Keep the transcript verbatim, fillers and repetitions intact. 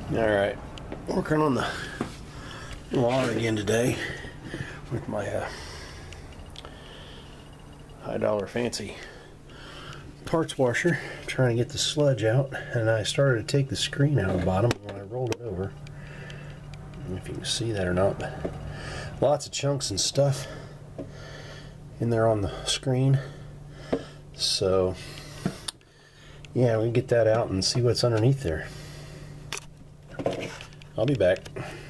Alright, working on the water again today with my uh, high dollar fancy parts washer, trying to get the sludge out, and I started to take the screen out of the bottom when I rolled it over. I don't know if you can see that or not, but lots of chunks and stuff in there on the screen. So yeah, we can get that out and see what's underneath there. I'll be back.